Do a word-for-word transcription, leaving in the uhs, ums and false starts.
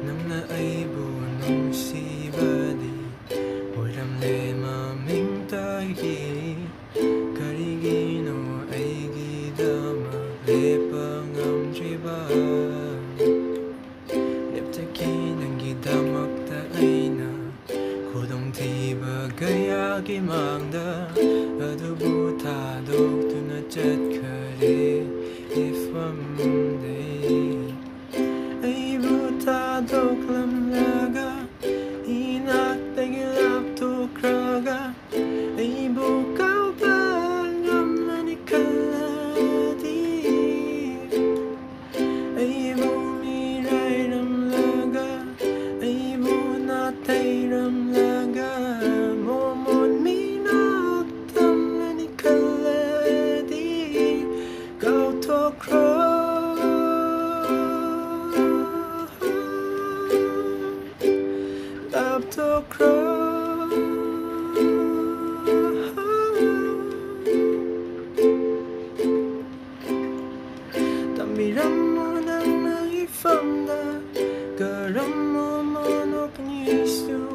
Nangna aibu nungsibadi Oiramle mamingtagi Karigino aigidama lepa ngamdriba Leptaki nangidamakta aina Khudongthiba gayagi mangda Adubu thadokduna chatkhare ifamde Aibu thadoklamlaga Inaktagi lapthokhroga Aibu kaupa ngamlani kaladi Aibu mirai ramlaga Aibu natai ramlaga Momon minot tamlani kaladi Lapthokhro Lapthokhro Tamiram mo nang naifamda Karam mo manok nisu